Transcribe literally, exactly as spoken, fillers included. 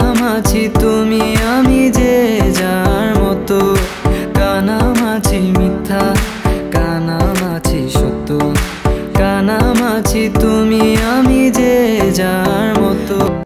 কানামাছি তুমি আমি যে যার মতো, কানামাছি মিথ্যা কানামাছি সত্য, কানামাছি তুমি আমি যে যার মতো।